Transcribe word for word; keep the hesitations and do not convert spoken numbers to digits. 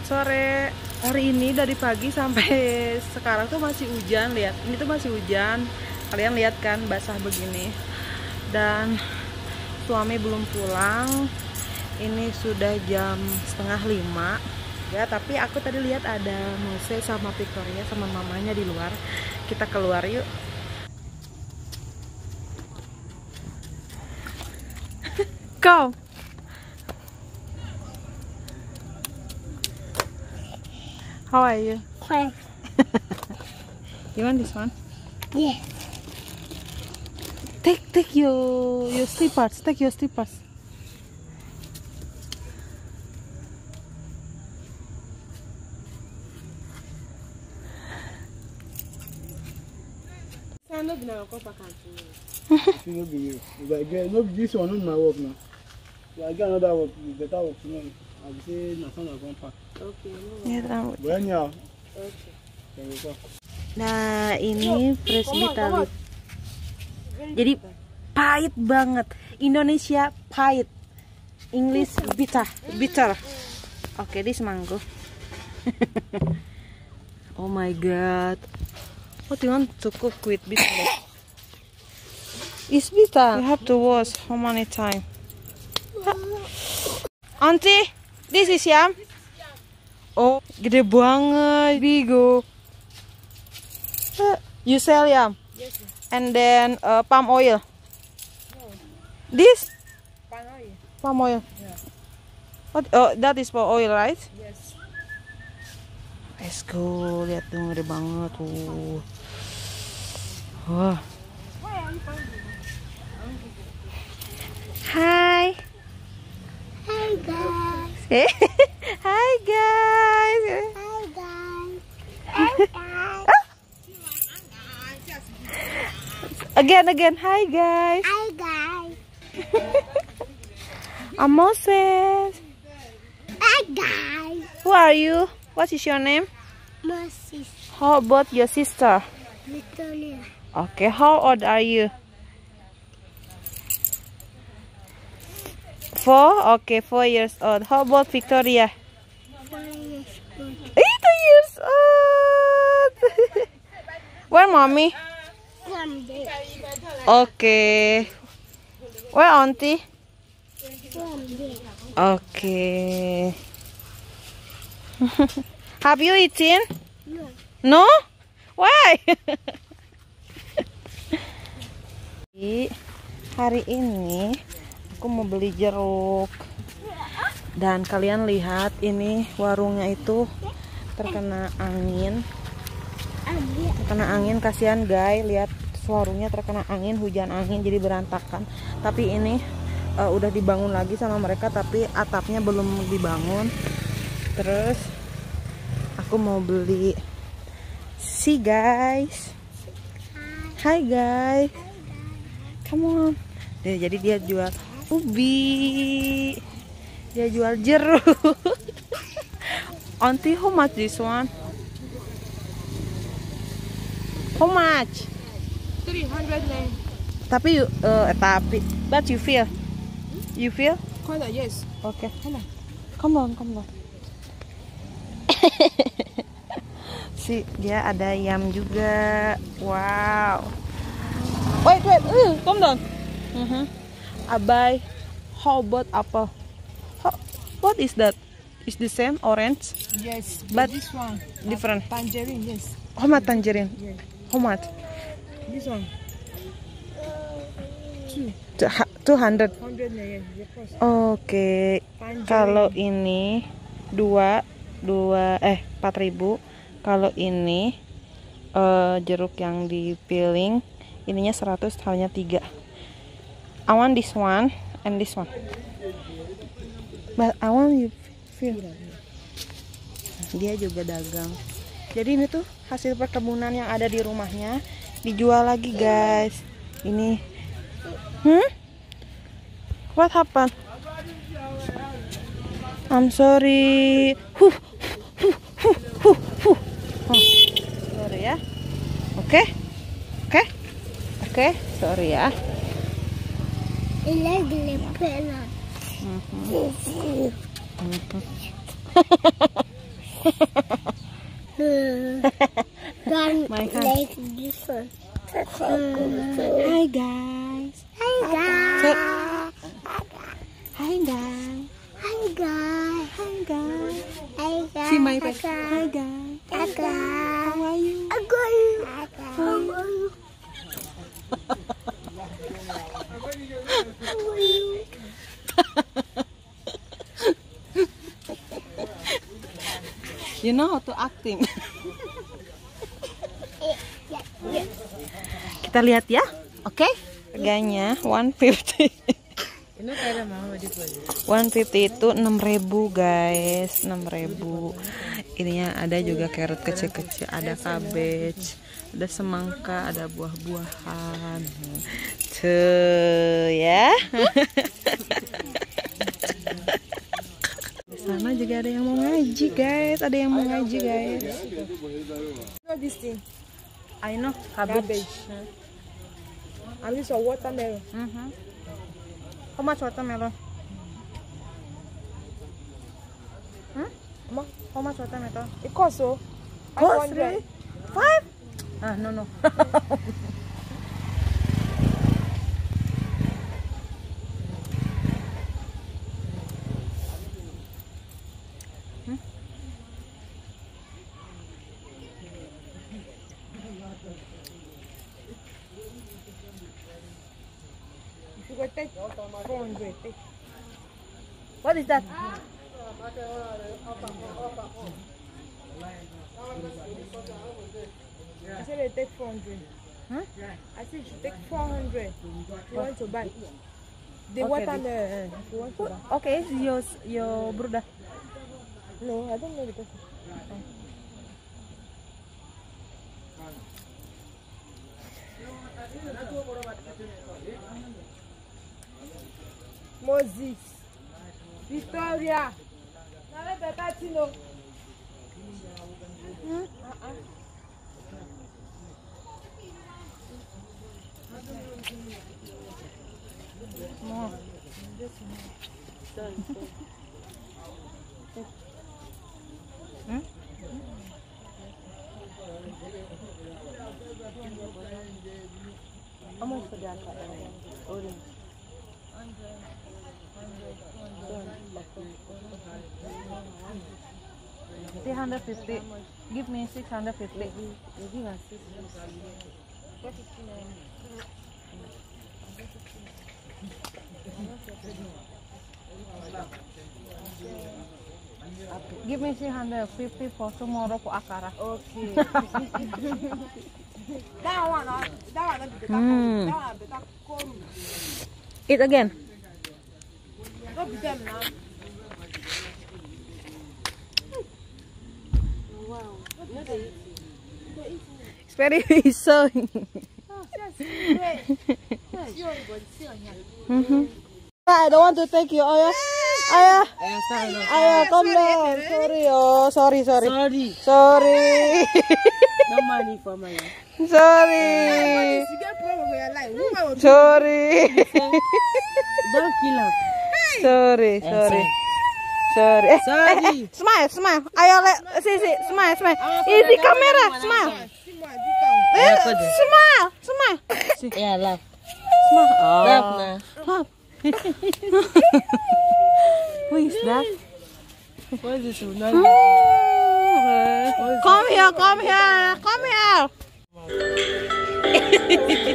sore. Hari ini dari pagi sampai sekarang tuh masih hujan. Lihat, ini tuh masih hujan. Kalian lihat kan, basah begini. Dan suami belum pulang. Ini sudah jam setengah lima. Ya, tapi aku tadi lihat ada Mose sama Victoria sama mamanya di luar. Kita keluar yuk. Go. How are you? Fine. You want this one? Yes. Take take your your slippers. Take your slippers. Stand up now, go back and No be you. If I get no this one not my work now. If I get another work, you better work tomorrow. I will say na son of one pack. Okay, no. Ya, rambut. But anyhow, Okay. can we go? Nah, ini fresh bitter. Jadi pahit banget. Indonesia pahit. English bitter, bitter. Oke, okay, this mango. Oh my god. What do you want to cook with bitter? It's bitter. You have to wash how many times? Auntie, this is yam. Oh, gede banget, bigo. You sell yam? Yes. And then uh, palm oil. No. This? Palm oil. Palm oil. Yeah. What? Oh, that is for oil, right? Yes. Let's go. Lihat tuh, gede banget tuh. Wah. Why are you finding? Hi. Hi guys. Eh, hi guys. Hi guys. Hi guys. Again, again. Hi guys. Hi guys. I'm Moses. Hi guys. Who are you? What is your name? Moses. How about your sister? Victoria. Okay, how old are you? Four? Okay, four years old. How about Victoria? Four years old. Eight years old. Where mommy? Someday. Okay. Where auntie? Someday. Okay. Have you eaten? No. No? Why? Hari ini aku mau beli jeruk. Dan kalian lihat ini warungnya itu terkena angin. Terkena angin, kasihan guys. Lihat warungnya terkena angin, hujan angin jadi berantakan. Tapi ini uh, udah dibangun lagi sama mereka, tapi atapnya belum dibangun. Terus aku mau beli. See guys. Hi guys. Come on. Jadi dia jual ubi. Dia jual jeruk. Auntie, how much this one? How much? Three hundred nine. Tapi you, uh, tapi, but you feel? You feel? Color, yes. Okay. Come on. Come on, come on. Si dia ada yam juga. Wow. Wait, wait. Uh, come down. Uh-huh. Abai. How about apple? How, what is that? Is the same orange? Yes. But this one. different. Tangerine, yes. How much tangerine? Yes. How much? This one. Two. Two hundred. Hundred yes. Of course. Oke. Kalau ini dua dua eh empat ribu. Kalau ini uh, jeruk yang dipiling ininya seratus, hanya tiga. I want this one and this one. But I want you feel. Dia juga dagang. Jadi ini tuh hasil perkebunan yang ada di rumahnya dijual lagi guys. Ini. Hmm? What happened? I'm sorry. Huh, huh, huh, huh, huh. Oh, sorry ya. Oke, okay. oke, okay. oke. Okay. Sorry ya. Ini gila. Don't My hand. like this one. Hi guys. Hi guys. Say, hi guys. Hi guys. Hi guys. Hi guys. See my face. Hi guys. Hi guys. How are you? I got you. How are you? How are you? You know how to acting. Kita lihat ya. Oke? Okay? Harganya one fifty. Ini kayak mama di sini. one fifty itu enam ribu guys, enam ribu. Ininya ada juga carrot kecil-kecil, ada cabbage, ada semangka, ada buah-buahan. Tuh ya. Di sana juga ada yang mau ngaji guys, ada yang mau ngaji guys. Know this thing? I know Cabbage. And this is watermelon. Mhm. How much watermelon? Hmm? Ma, How much watermelon? it costs so. Cost really? Five? Ah, no, no. Hmm? You go take four hundred. Take. What is that? I said they take four hundred. Huh? I said you should take four hundred. If you want to buy. The Okay, watermelon. If you want to buy. Okay, it's your your brother. No, I don't know the person. Moses. Victoria. Now let the thirty know. Uh-uh. More. Hmm? How much for that? Orange. Three hundred fifty. Give me six hundred fifty. Give me six hundred fifty for tomorrow for akara. Okay. That one, uh, that one, that Mm. one, better come. Eat again. Don't be them now. It's very so. Mhm. I don't want to take you, Ayah. Ayah, Ayah, come down. Sorry, oh, sorry, sorry, Sorry. sorry, No money for my life. sorry, You get problem with your life. Woman will sorry, don't kill her. sorry, sorry, sorry. Eh, Sorry. eh, eh, smile, smile. Ayah, let, see, see, smile, smile. Easy camera, smile. See my detail. Eh, smile, smile. See, Yeah, laugh. smile. Oh. Laugh now. Laugh. Who is that? What is this? Come here, come here, come here.